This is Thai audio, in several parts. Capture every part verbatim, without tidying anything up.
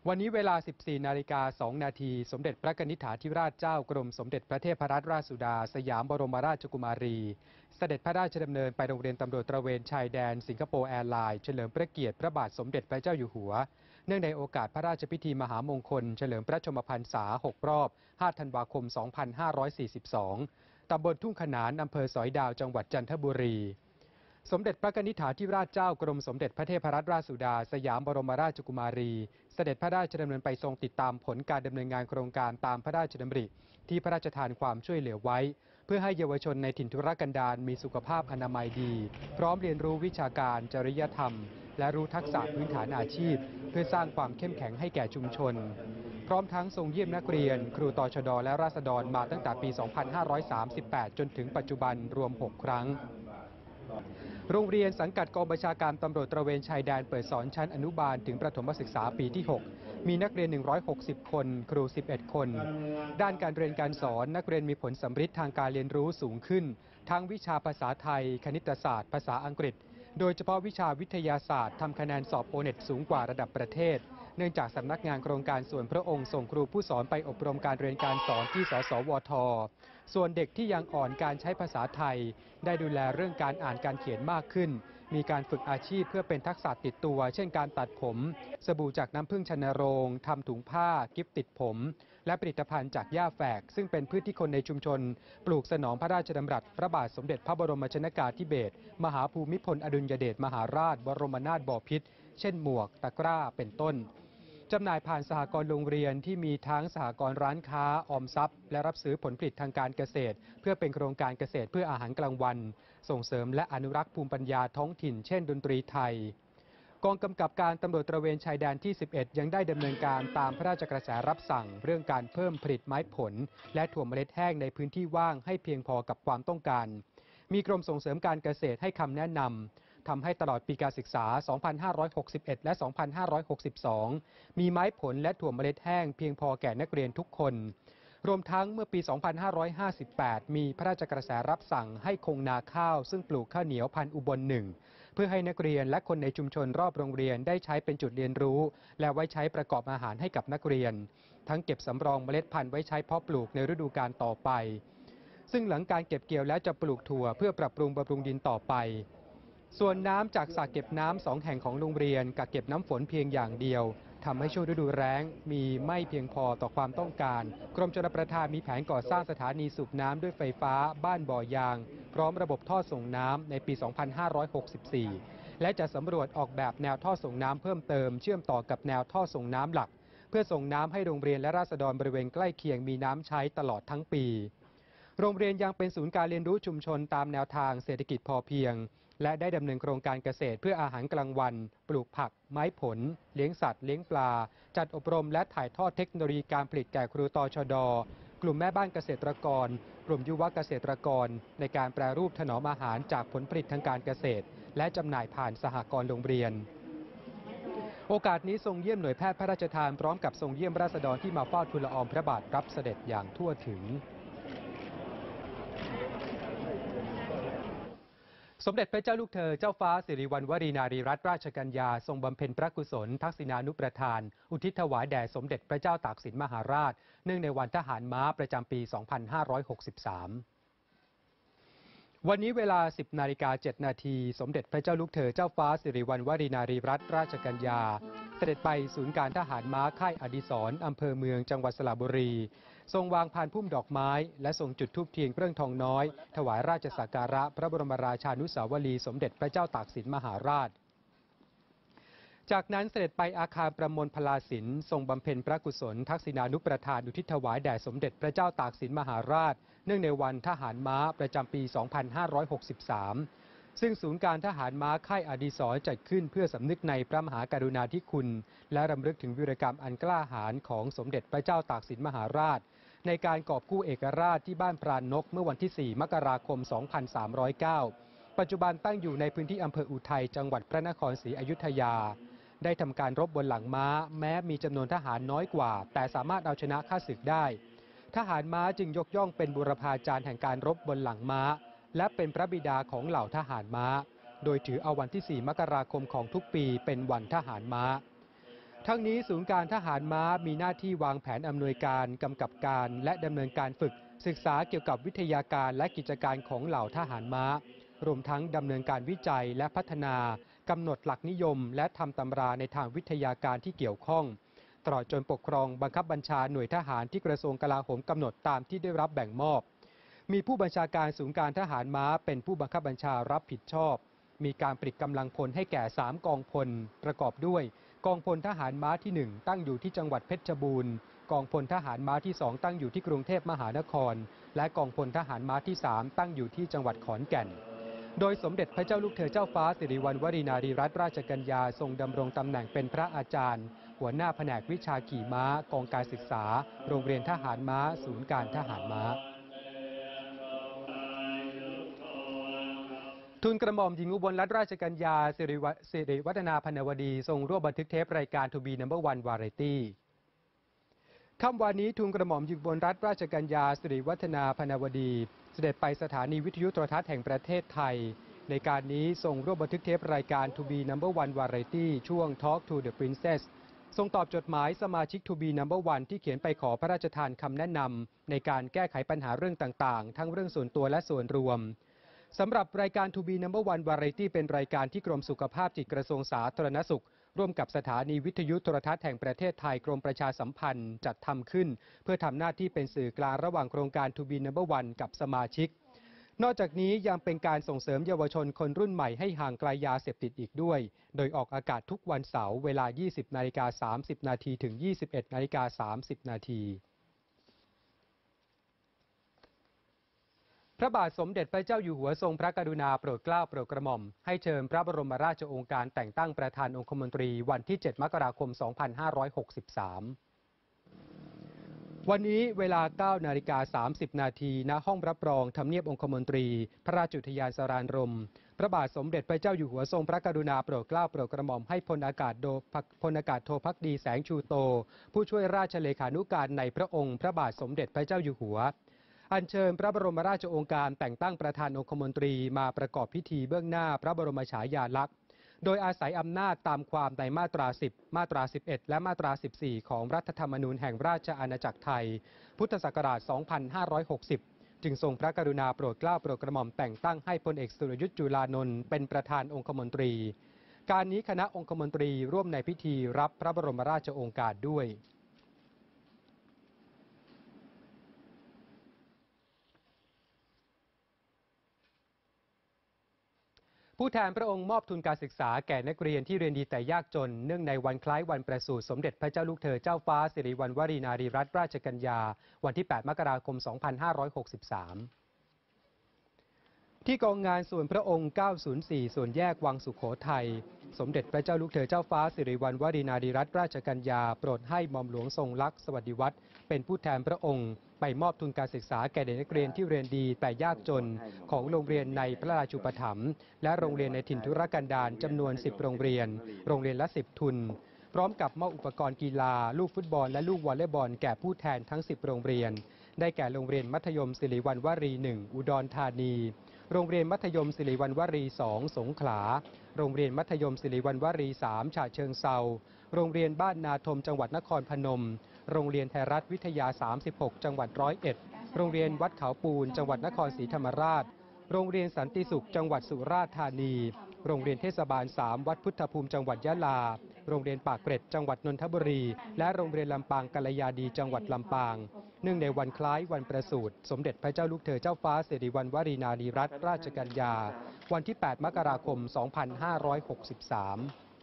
วันนี้เวลา สิบสี่นาฬิกาสองนาทีสมเด็จพระนิธิฐาธิราชเจ้ากรมสมเด็จพระเทพรัตนราชสุดาสยามบรมราชกุมารีเสด็จพระราชดำเนินไปโรงเรียนตำรวจตระเวนชายแดนสิงคโปร์แอร์ไลน์เฉลิมพระเกียรติพระบาทสมเด็จพระเจ้าอยู่หัวเนื่องในโอกาสพระราชพิธีมหามงคลเฉลิมพระชนมพรรษาหกรอบห้าธันวาคมสองพันห้าร้อยสี่สิบสองตำบลทุ่งขนานอำเภอสอยดาวจังหวัดจันทบุรีสมเด็จพระนิธิฐาธิราชเจ้ากรมสมเด็จพระเทพรัตนราชสุดาสยามบรมราชกุมารีเสด็จพระราชดำเนินไปทรงติดตามผลการดำเนินงานโครงการตามพระราชดำริที่พระราชทานความช่วยเหลือไว้เพื่อให้เยาวชนในถิ่นทุรกันดารมีสุขภาพอนามัยดีพร้อมเรียนรู้วิชาการจริยธรรมและรู้ทักษะพื้นฐานอาชีพเพื่อสร้างความเข้มแข็งให้แก่ชุมชนพร้อมทั้งทรงเยี่ยมนักเรียนครูตชดและราษฎรมาตั้งแต่ปี สองพันห้าร้อยสามสิบแปด จนถึงปัจจุบันรวม หก ครั้งโรงเรียนสังกัดกองบัญชาการตำรวจตระเวนชายแดนเปิดสอนชั้นอนุบาลถึงประถมศึกษาปีที่ หก มีนักเรียน หนึ่งร้อยหกสิบ คน ครู สิบเอ็ด คน ด้านการเรียนการสอนนักเรียนมีผลสำฤทธิ์ทางการเรียนรู้สูงขึ้นทั้งวิชาภาษาไทยคณิตศาสตร์ภาษาอังกฤษโดยเฉพาะวิชาวิทยาศาสตร์ทำคะแนนสอบโอเน็ตสูงกว่าระดับประเทศเนื่องจากสำนักงานโครงการส่วนพระองค์ส่งครูผู้สอนไปอบรมการเรียนการสอนที่สสวทส่วนเด็กที่ยังอ่อนการใช้ภาษาไทยได้ดูแลเรื่องการอ่านการเขียนมากขึ้นมีการฝึกอาชีพเพื่อเป็นทักษะติดตัวเช่นการตัดผมสบู่จากน้ำผึ้งชนโรงทำถุงผ้ากิฟติดผมและผลิตภัณฑ์จากหญ้าแฝกซึ่งเป็นพืชที่คนในชุมชนปลูกสนองพระราชดำรัสพระบาทสมเด็จพระบรมชนกาธิเบศรมหาภูมิพลอดุลยเดชมหาราชบรมนาถบพิตรเช่นหมวกตะกร้าเป็นต้นจำหน่ายผ่านสหกรณ์โรงเรียนที่มีทั้งสหกรณ์ร้านค้าออมทรัพย์และรับซื้อผลผลิตทางการเกษตรเพื่อเป็นโครงการเกษตรเพื่ออาหารกลางวันส่งเสริมและอนุรักษ์ภูมิปัญญาท้องถิ่นเช่นดนตรีไทยกองกำกับการตำรวจตระเวนชายแดนที่ สิบเอ็ด ยังได้ดำเนินการตามพระราชกระแสรับสั่งเรื่องการเพิ่มผลิตไม้ผลและถั่วเมล็ดแห้งในพื้นที่ว่างให้เพียงพอกับความต้องการมีกรมส่งเสริมการเกษตรให้คำแนะนำทำให้ตลอดปีการศึกษา สองพันห้าร้อยหกสิบเอ็ด และ สองพันห้าร้อยหกสิบสอง มีไม้ผลและถั่วเมล็ดแห้งเพียงพอแก่นักเรียนทุกคนรวมทั้งเมื่อปี สองพันห้าร้อยห้าสิบแปด มีพระราชกระแสรับสั่งให้คงนาข้าวซึ่งปลูกข้าวเหนียวพันธุ์อุบลหนึ่งเพื่อให้นักเรียนและคนในชุมชนรอบโรงเรียนได้ใช้เป็นจุดเรียนรู้และไว้ใช้ประกอบอาหารให้กับนักเรียนทั้งเก็บสำรองเมล็ดพันธุ์ไว้ใช้เพาะปลูกในฤดูกาลต่อไปซึ่งหลังการเก็บเกี่ยวแล้วจะปลูกถั่วเพื่อปรับปรุงบำรุงดินต่อไปส่วนน้ำจากสระเก็บน้ำสองแห่งของโรงเรียนกักเก็บน้ำฝนเพียงอย่างเดียวทำให้ช่วงฤดูแล้งมีไม่เพียงพอต่อความต้องการกรมชลประทานมีแผนก่อสร้างสถานีสูบน้ำด้วยไฟฟ้าบ้านบ่อยางพร้อมระบบท่อส่งน้ำในปี สองพันห้าร้อยหกสิบสี่ และจะสำรวจออกแบบแนวท่อส่งน้ำเพิ่มเติมเชื่อมต่อกับแนวท่อส่งน้ำหลักเพื่อส่งน้ำให้โรงเรียนและราษฎรบริเวณใกล้เคียงมีน้ำใช้ตลอดทั้งปีโรงเรียนยังเป็นศูนย์การเรียนรู้ชุมชนตามแนวทางเศรษฐกิจพอเพียงและได้ดำเนินโครงการเกษตรเพื่ออาหารกลางวันปลูกผักไม้ผลเลี้ยงสัตว์เลี้ยงปลาจัดอบรมและถ่ายทอดเทคโนโลยีการผลิตแก่ครูตชด.กลุ่มแม่บ้านเกษตรกรกลุ่มยุวเกษตรกรในการแปรรูปถนอมอาหารจากผลผลิตทางการเกษตรและจำหน่ายผ่านสหกรณ์โรงเรียนโอกาสนี้ทรงเยี่ยมหน่วยแพทย์พระราชทานพร้อมกับทรงเยี่ยมราษฎรที่มาเฝ้าทูลละอองพระบาทรับเสด็จอย่างทั่วถึงสมเด็จพระเจ้าลูกเธอเจ้าฟ้าสิริวัณวรีนารีรัตนราชกัญญาทรงบำเพ็ญพระกุศลทักษิณานุประทานอุทิศถวายแด่สมเด็จพระเจ้าตากสินมหาราชเนื่องในวันทหารม้าประจำปี สองพันห้าร้อยหกสิบสาม วันนี้เวลา สิบนาฬิกาเจ็ดนาทีสมเด็จพระเจ้าลูกเธอเจ้าฟ้าสิริวัณวรีนารีรัตนราชกัญญาเสด็จไปศูนย์การทหารม้าค่ายอดิศรอำเภอเมืองจังหวัดสระบุรีทรงวางพานพุ่มดอกไม้และทรงจุดธูปเทียนเครื่องทองน้อยถวายราชสักการะพระบรมราชานุสาวรีย์สมเด็จพระเจ้าตากสินมหาราชจากนั้นเสด็จไปอาคารประมวลพลาสินทรงบำเพ็ญพระกุศลทักษิณานุประทานอุทิศถวายแด่สมเด็จพระเจ้าตากสินมหาราชเนื่องในวันทหารม้าประจำปี สองพันห้าร้อยหกสิบสาม ซึ่งศูนย์การทหารม้าค่ายอดิศรจัดขึ้นเพื่อสำนึกในพระมหากรุณาธิคุณและรำลึกถึงวีรกรรมอันกล้าหาญของสมเด็จพระเจ้าตากสินมหาราชในการกอบกู้เอกราชที่บ้านพรานนกเมื่อวันที่ สี่ มกราคม สองพันสามร้อยเก้า ปัจจุบันตั้งอยู่ในพื้นที่อำเภออุทัยจังหวัดพระนครศรีอยุธยาได้ทำการรบบนหลังม้าแม้มีจำนวนทหารน้อยกว่าแต่สามารถเอาชนะข้าศึกได้ทหารม้าจึงยกย่องเป็นบุรพาจารย์แห่งการรบบนหลังม้าและเป็นพระบิดาของเหล่าทหารม้าโดยถือเอาวันที่ สี่ มกราคมของทุกปีเป็นวันทหารม้าทั้งนี้ศูนย์การทหารม้ามีหน้าที่วางแผนอำนวยการกำกับการและดำเนินการฝึกศึกษาเกี่ยวกับวิทยาการและกิจการของเหล่าทหารม้ารวมทั้งดำเนินการวิจัยและพัฒนากำหนดหลักนิยมและทำตำราในทางวิทยาการที่เกี่ยวข้องตลอดจนปกครองบังคับบัญชาหน่วยทหารที่กระทรวงกลาโหมกำหนดตามที่ได้รับแบ่งมอบมีผู้บัญชาการศูนย์การทหารม้าเป็นผู้บังคับบัญชารับผิดชอบมีการปลิดกำลังพลให้แก่สามกองพลประกอบด้วยกองพลทหารม้าที่หนึ่งตั้งอยู่ที่จังหวัดเพชรบูรณ์กองพลทหารม้าที่สองตั้งอยู่ที่กรุงเทพมหานครและกองพลทหารม้าที่สามตั้งอยู่ที่จังหวัดขอนแก่นโดยสมเด็จพระเจ้าลูกเธอเจ้าฟ้าสิริวัณวรีนารีรัตนราชกัญญาทรงดำรงตำแหน่งเป็นพระอาจารย์หัวหน้าแผนกวิชาขี่ม้ากองการศึกษาโรงเรียนทหารม้าศูนย์การทหารม้าทูลกระหม่อมหญิงอุบลรัตนราชกัญญาสิริสิริวัฒนาพนวดีทรงร่วมบันทึกเทปรายการทูบีนัมเบอร์วันวาไรตี้ค่ำวันนี้ทูลกระหม่อมหญิงอุบลรัตนราชกัญญาสิริวัฒนาพนวดีเสด็จไปสถานีวิทยุโทรทัศน์แห่งประเทศไทยในการนี้ทรงร่วมบันทึกเทปรายการทูบีนัมเบอร์วันวาไรตี้ช่วง Talk to the Princess ทรงตอบจดหมายสมาชิกทูบีนัมเบอร์วันที่เขียนไปขอพระราชทานคำแนะนำในการแก้ไขปัญหาเรื่องต่างๆทั้งเรื่องส่วนตัวและส่วนรวมสำหรับรายการทูบีนัมเบอร์วันวาไรตี้เป็นรายการที่กรมสุขภาพจิตกระทรวงสาธารณสุขร่วมกับสถานีวิทยุโทรทัศน์แห่งประเทศไทยกรมประชาสัมพันธ์จัดทำขึ้นเพื่อทำหน้าที่เป็นสื่อกลางระหว่างโครงการทูบีนัมเบอร์วันกับสมาชิกนอกจากนี้ยังเป็นการส่งเสริมเยาวชนคนรุ่นใหม่ให้ห่างไกลยาเสพติดอีกด้วยโดยออกอากาศทุกวันเสาร์เวลา ยี่สิบนาฬิกาสามสิบนาที ถึง ยี่สิบเอ็ดนาฬิกาสามสิบนาทีพระบาทสมเด็จพระเจ้าอยู่หัวทรงพระกรุณาโปรดเกล้าโปรดกระหม่อมให้เชิญพระบรมราชโองการแต่งตั้งประธานองคมนตรีวันที่ เจ็ดมกราคม สองพันห้าร้อยหกสิบสาม วันนี้เวลา เก้านาฬิกาสามสิบนาที ณ ห้องรับรองทำเนียบองคมนตรีพระราชอุทยานสรานรมพระบาทสมเด็จพระเจ้าอยู่หัวทรงพระกรุณาโปรดเกล้าโปรดกระหม่อมให้พลอากาศโทพลอากาศโทภักดีแสงชูโตผู้ช่วยราชเลขานุการในพระองค์พระบาทสมเด็จพระเจ้าอยู่หัวอัญเชิญพระบรมราชโองการแต่งตั้งประธานองคมนตรีมาประกอบพิธีเบื้องหน้าพระบรมฉายาลักษณ์โดยอาศัยอำนาจตามความในมาตรา สิบ มาตรา สิบเอ็ด และมาตรา สิบสี่ ของรัฐธรรมนูญแห่งราชอาณาจักรไทยพุทธศักราช สองพันห้าร้อยหกสิบ จึงทรงพระกรุณาโปรดเกล้าโปรดกระหม่อมแต่งตั้งให้พลเอกสุรยุทธจุลานนท์เป็นประธานองคมนตรีการนี้คณะองคมนตรีร่วมในพิธีรับพระบรมราชโองการด้วยผู้แทนพระองค์มอบทุนการศึกษาแก่นักเรียนที่เรียนดีแต่ยากจนเนื่องในวันคล้ายวันประสูติสมเด็จพระเจ้าลูกเธอเจ้าฟ้าสิริวัณวรีนารีรัตนราชกัญญาวันที่ แปดมกราคม สองพันห้าร้อยหกสิบสาม ที่กองงานส่วนพระองค์ เก้าศูนย์สี่ ส่วนแยกวังสุโขทัยสมเด็จพระเจ้าลูกเธอเจ้าฟ้าสิริวัณวรีนารีรัตนราชกัญญาโปรดให้หม่อมหลวงทรงลักษณ์สวัสดิวัฒน์เป็นผู้แทนพระองค์ไปมอบทุนการศึกษาแก่เด็กนักเรียนที่เรียนดีแต่ยากจนของโรงเรียนในพระราชูปถัมภ์และโรงเรียนในถิ่นทุรกันดารจำนวน สิบ โรงเรียนโรงเรียนละ สิบ ทุนพร้อมกับมอบอุปกรณ์กีฬาลูกฟุตบอลและลูกวอลเลย์บอลแก่ผู้แทนทั้ง สิบ โรงเรียนได้แก่โรงเรียนมัธยมสิริวัณวรี หนึ่ง อุดรธานีโรงเรียนมัธยมสิริวัณวรี สอง สงขลาโรงเรียนมัธยมสิริวัณวรี สาม ฉะเชิงเทราโรงเรียนบ้านนาทมจังหวัดนครพนมโรงเรียนไทยรัฐวิทยา สามสิบหก จังหวัดร้อยเอ็ดโรงเรียนวัดเขาปูนจังหวัดนครศรีธรรมราชโรงเรียนสันติสุขจังหวัดสุราษฎร์ธานีโรงเรียนเทศบาล สาม วัดพุทธภูมิจังหวัดยะลาโรงเรียนปากเกร็ดจังหวัดนนทบุรีและโรงเรียนลำปางกัลยาดีจังหวัดลำปางเนื่องในวันคล้ายวันประสูติสมเด็จพระเจ้าลูกเธอเจ้าฟ้าสิริวัณวรีนารีรัตนราชกัญญาวันที่ แปดมกราคม สองพันห้าร้อยหกสิบสาม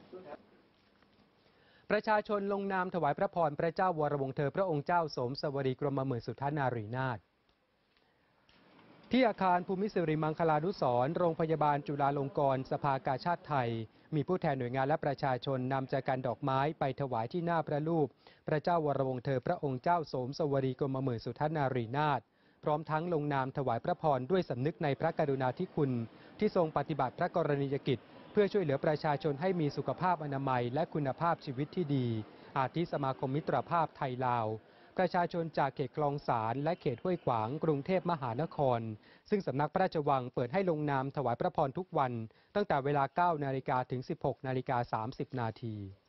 ประชาชนลงนามถวายพระพรพระเจ้าวรวงศ์เธอพระองค์เจ้าสมสวรีกรมหมื่นสุทธานารีนาถที่อาคารภูมิสิริมังคลานุสรณ์โรงพยาบาลจุฬาลงกรณ์สภากาชาติไทยมีผู้แทนหน่วยงานและประชาชนนำแจกันดอกไม้ไปถวายที่หน้าพระรูปพระเจ้าวรวงศ์เธอพระองค์เจ้าสมสวรีกรมหมื่นสุทธานารีนาถพร้อมทั้งลงนามถวายพระพรด้วยสำนึกในพระกรุณาธิคุณที่ทรงปฏิบัติพระกรณียกิจเพื่อช่วยเหลือประชาชนให้มีสุขภาพอนามัยและคุณภาพชีวิตที่ดีอาทิสมาคมมิตรภาพไทยลาวประชาชนจากเขตคลองสารและเขตห้วยขวางกรุงเทพมหานครซึ่งสำนักพระราชวังเปิดให้ลงนามถวายพระพรทุกวันตั้งแต่เวลา เก้านาฬิกา ถึง สิบหกนาฬิกาสามสิบนาที